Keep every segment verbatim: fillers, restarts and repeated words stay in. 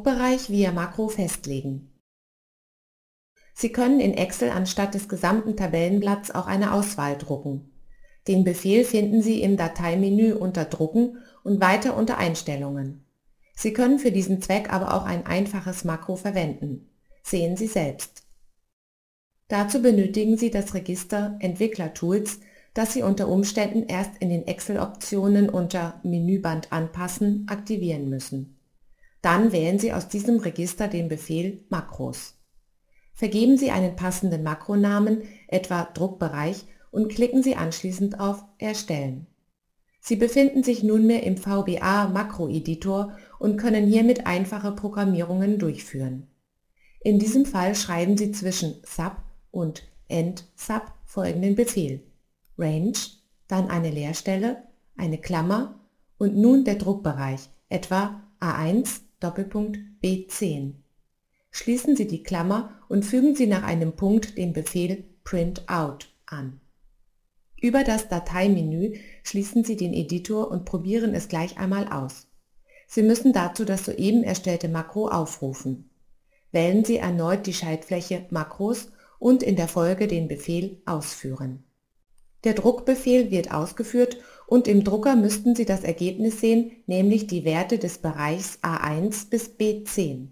Druckbereich via Makro festlegen. Sie können in Excel anstatt des gesamten Tabellenblatts auch eine Auswahl drucken. Den Befehl finden Sie im Dateimenü unter Drucken und weiter unter Einstellungen. Sie können für diesen Zweck aber auch ein einfaches Makro verwenden. Sehen Sie selbst. Dazu benötigen Sie das Register Entwicklertools, das Sie unter Umständen erst in den Excel-Optionen unter Menüband Anpassen aktivieren müssen. Dann wählen Sie aus diesem Register den Befehl Makros. Vergeben Sie einen passenden Makronamen, etwa Druckbereich, und klicken Sie anschließend auf Erstellen. Sie befinden sich nunmehr im V B A Makroeditor und können hiermit einfache Programmierungen durchführen. In diesem Fall schreiben Sie zwischen Sub und End Sub folgenden Befehl: Range, dann eine Leerstelle, eine Klammer und nun der Druckbereich, etwa A eins B zehn. Schließen Sie die Klammer und fügen Sie nach einem Punkt den Befehl Printout an. Über das Dateimenü schließen Sie den Editor und probieren es gleich einmal aus. Sie müssen dazu das soeben erstellte Makro aufrufen. Wählen Sie erneut die Schaltfläche Makros und in der Folge den Befehl Ausführen. Der Druckbefehl wird ausgeführt und im Drucker müssten Sie das Ergebnis sehen, nämlich die Werte des Bereichs A eins bis B zehn.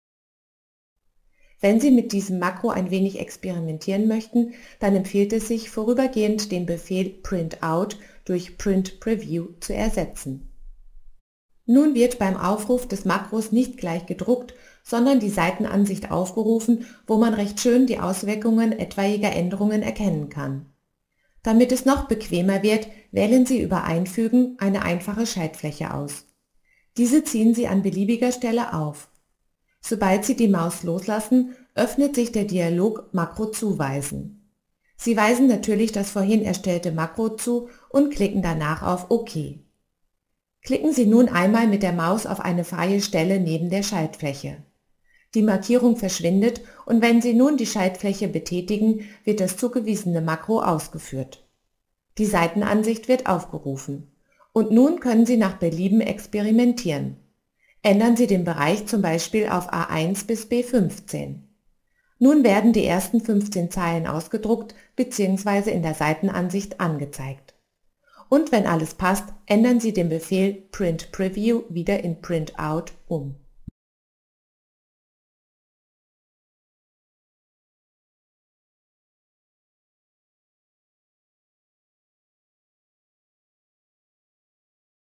Wenn Sie mit diesem Makro ein wenig experimentieren möchten, dann empfiehlt es sich, vorübergehend den Befehl Printout durch Print Preview zu ersetzen. Nun wird beim Aufruf des Makros nicht gleich gedruckt, sondern die Seitenansicht aufgerufen, wo man recht schön die Auswirkungen etwaiger Änderungen erkennen kann. Damit es noch bequemer wird, wählen Sie über Einfügen eine einfache Schaltfläche aus. Diese ziehen Sie an beliebiger Stelle auf. Sobald Sie die Maus loslassen, öffnet sich der Dialog Makro zuweisen. Sie weisen natürlich das vorhin erstellte Makro zu und klicken danach auf OK. Klicken Sie nun einmal mit der Maus auf eine freie Stelle neben der Schaltfläche. Die Markierung verschwindet und wenn Sie nun die Schaltfläche betätigen, wird das zugewiesene Makro ausgeführt. Die Seitenansicht wird aufgerufen. Und nun können Sie nach Belieben experimentieren. Ändern Sie den Bereich zum Beispiel auf A eins bis B fünfzehn. Nun werden die ersten fünfzehn Zeilen ausgedruckt bzw. in der Seitenansicht angezeigt. Und wenn alles passt, ändern Sie den Befehl Print Preview wieder in Printout um.